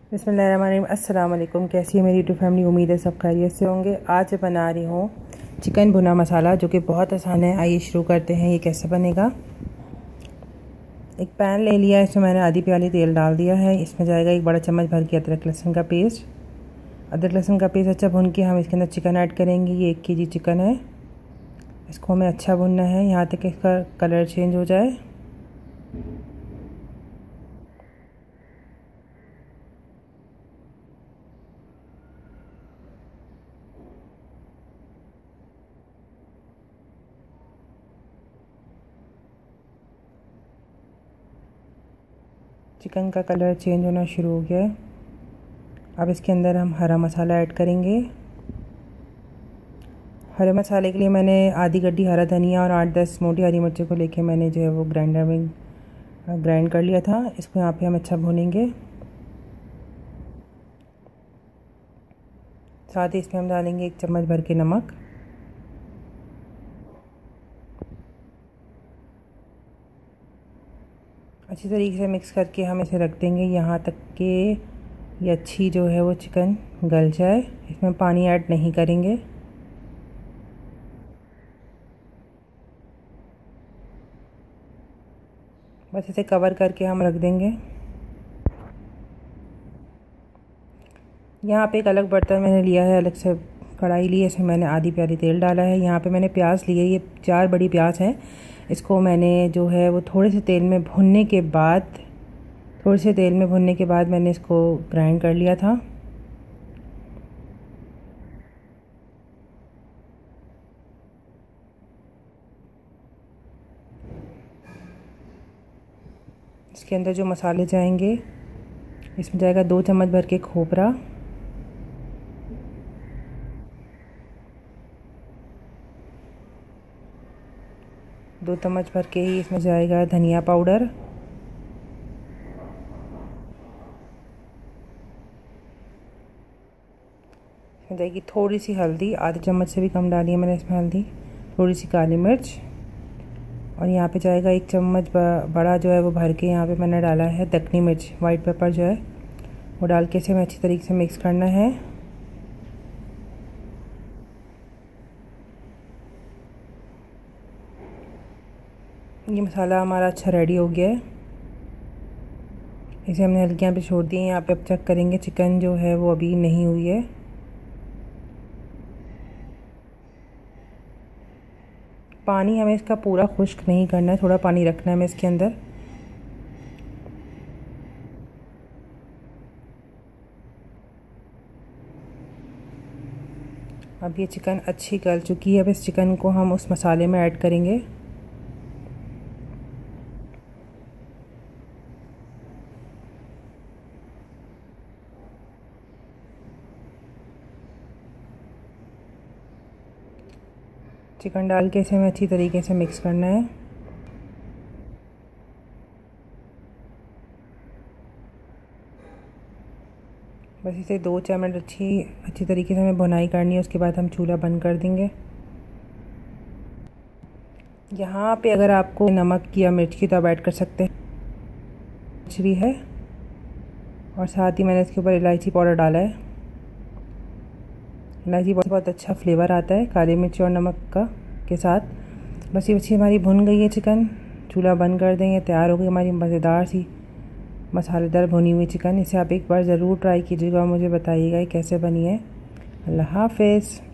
बिस्मिल्लाहिर्रहमानिर्रहीम। अस्सलाम वालेकुम। कैसी है मेरी यूट्यूब फैमिली? उम्मीद है सब खैरियत से होंगे। आज बना रही हूँ चिकन भुना मसाला, जो कि बहुत आसान है। आइए शुरू करते हैं। ये कैसे बनेगा। एक पैन ले लिया, इसमें मैंने आधी प्याली तेल डाल दिया है। इसमें जाएगा 1 बड़ा चम्मच भर के अदरक लहसुन का पेस्ट। अदरक लहसुन का पेस्ट अच्छा भून के हम इसके अंदर चिकन ऐड करेंगे। ये 1 kg चिकन है। इसको हमें अच्छा भूनना है यहाँ तक इसका कलर चेंज हो जाए। चिकन का कलर चेंज होना शुरू हो गया है। अब इसके अंदर हम हरा मसाला ऐड करेंगे। हरे मसाले के लिए मैंने आधी गड्डी हरा धनिया और 8-10 मोटी हरी मिर्ची को लेके मैंने जो है वो ग्राइंडर में ग्राइंड कर लिया था। इसको यहाँ पे हम अच्छा भूनेंगे। साथ ही इसमें हम डालेंगे 1 चम्मच भर के नमक। अच्छी तरीके से मिक्स करके हम इसे रख देंगे यहाँ तक कि ये अच्छी जो है वो चिकन गल जाए। इसमें पानी ऐड नहीं करेंगे। बस इसे कवर करके हम रख देंगे। यहाँ पे एक अलग बर्तन मैंने लिया है, अलग से कढ़ाई ली है। इसमें मैंने आधी प्याली तेल डाला है। यहाँ पे मैंने प्याज लिए, ये 4 बड़ी प्याज हैं। इसको मैंने जो है वो थोड़े से तेल में भुनने के बाद मैंने इसको ग्राइंड कर लिया था। इसके अंदर जो मसाले जाएंगे, इसमें जाएगा 2 चम्मच भर के खोपरा, 2 चम्मच भर के ही इसमें जाएगा धनिया पाउडर, इसमें जाएगी थोड़ी सी हल्दी, आधे चम्मच से भी कम डाली है मैंने इसमें हल्दी, थोड़ी सी काली मिर्च, और यहाँ पे जाएगा 1 चम्मच बड़ा जो है वो भर के यहाँ पे मैंने डाला है दक्खनी मिर्च, वाइट पेपर जो है वो डाल के इसे हमें अच्छी तरीके से मिक्स करना है। ये मसाला हमारा अच्छा रेडी हो गया है। इसे हमने हल्के यहाँ पे छोड़ दिए। यहाँ पे अब चेक करेंगे, चिकन जो है वो अभी नहीं हुई है। पानी हमें इसका पूरा खुश्क नहीं करना है, थोड़ा पानी रखना है हमें इसके अंदर। अब ये चिकन अच्छी गल चुकी है। अब इस चिकन को हम उस मसाले में ऐड करेंगे। चिकन डाल के इसे हमें अच्छी तरीके से मिक्स करना है। बस इसे 2-4 मिनट अच्छी तरीके से हमें भुनाई करनी है। उसके बाद हम चूल्हा बंद कर देंगे। यहाँ पे अगर आपको नमक या मिर्च की तो आप ऐड कर सकते हैं, मिर्च भी है। और साथ ही मैंने इसके ऊपर इलायची पाउडर डाला है। इलायची बहुत अच्छा फ्लेवर आता है काली मिर्च और नमक का के साथ। बस ये अच्छी हमारी भुन गई है चिकन। चूल्हा बंद कर देंगे। तैयार हो गई हमारी मज़ेदार सी मसालेदार भुनी हुई चिकन। इसे आप एक बार ज़रूर ट्राई कीजिएगा और मुझे बताइएगा कैसे बनी है। अल्लाह हाफ़िज़।